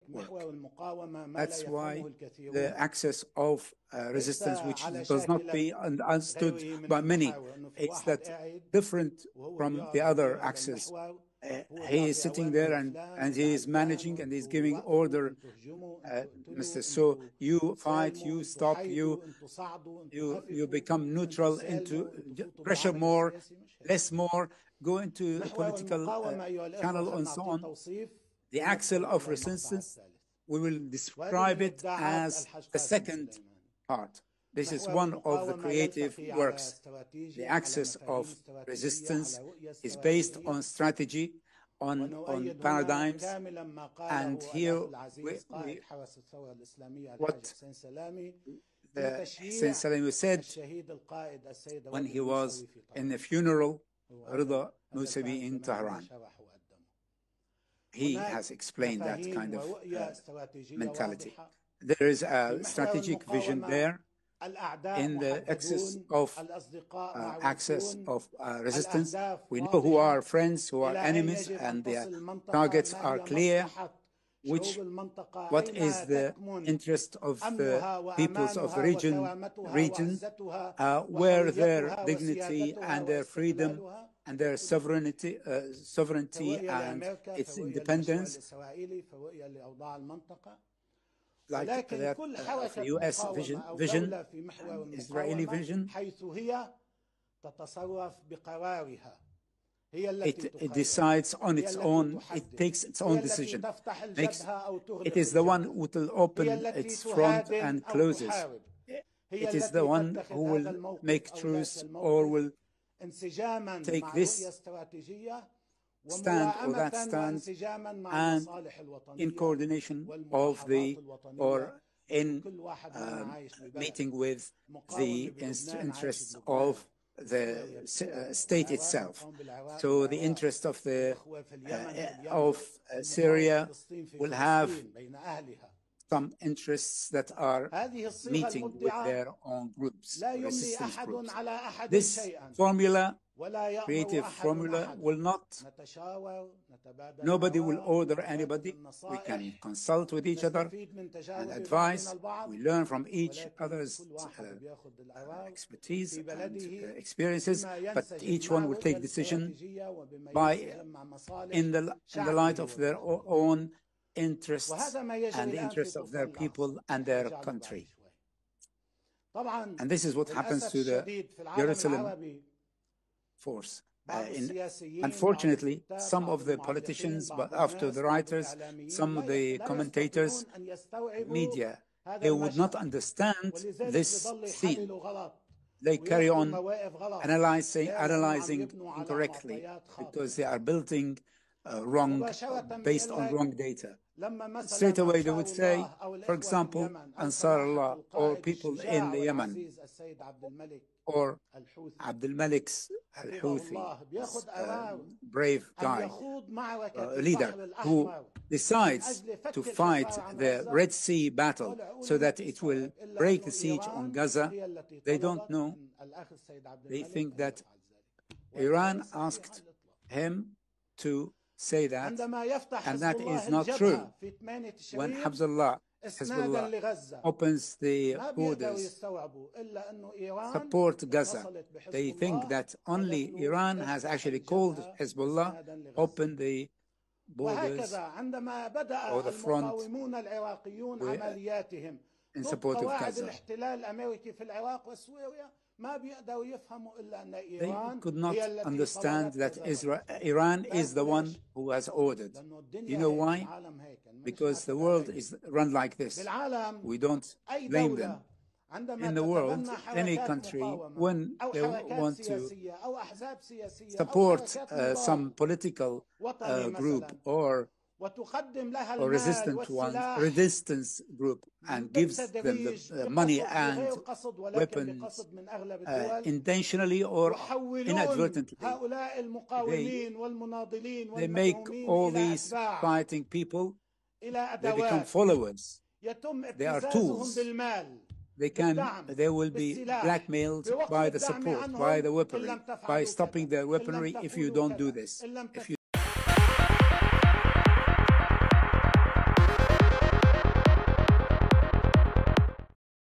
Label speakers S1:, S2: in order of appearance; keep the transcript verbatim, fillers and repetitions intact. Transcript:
S1: work. That's why the axis of uh, resistance, which does not be understood by many, it's that different from the other axis. Uh, he is sitting there and, and he is managing and he's giving order, uh, Mister So you fight, you stop, you, you, you become neutral, into pressure more, less more, go into a political uh, channel and so on. The axis of resistance, we will describe it as the second part. This is one of the creative works. The axis of resistance is based on strategy, on, on paradigms, and here we, we, what the Saint Salami said when he was in the funeral, Rida Musavi in Tehran. He has explained that kind of uh, mentality. There is a strategic vision there in the axis of uh, axis of uh, resistance. We know who are friends, who are enemies, and their targets are clear. Which, what is the interest of the peoples of the region, region uh, where their dignity and their freedom and their sovereignty, uh, sovereignty and its independence, like that uh, of the U S vision, vision Israeli vision. It, it decides on its own, it takes its own decision. Makes, it is the one who will open its front and closes. It is the one who will make truce or will take this stand or that stand, and in coordination of the, or in um, meeting with the interests of the uh, state itself. So the interest of the uh, of uh, Syria will have some interests that are meeting with their own groups, resistance groups. This formula, creative formula, will not, nobody will order anybody. We can consult with each other and advise. We learn from each other's uh, expertise and uh, experiences, but each one will take decision by, in the, in the light of their own interests and the interests of their people and their country. And this is what happens to the Jerusalem force. Uh, in, unfortunately, some of the politicians, but after the writers, some of the commentators, media, they would not understand this theme. They carry on analyzing, analyzing incorrectly because they are building uh, wrong, based on wrong data. Straight away they would say, for example, Ansar Allah, or people in the Yemen, or Abdul Malik's al-Houthi, uh, brave guy, uh, leader, who decides to fight the Red Sea battle so that it will break the siege on Gaza. They don't know. They think that Iran asked him to say that, and that is not true. When Hezbollah, Hezbollah opens the borders, support Gaza, they think that only Iran has actually called Hezbollah, open the borders or the front in support of Gaza. They could not understand that Israel, Iran is the one who has ordered. You know why? Because the world is run like this. We don't blame them. In the world, any country, when they want to support uh, some political uh, group or or resistant one, resistance group, and gives them the uh, money and weapons uh, intentionally or inadvertently. They, they make all these fighting people, they become followers. They are tools. They can, they will be blackmailed by the support, by the weaponry, by stopping their weaponry if you don't do this. If you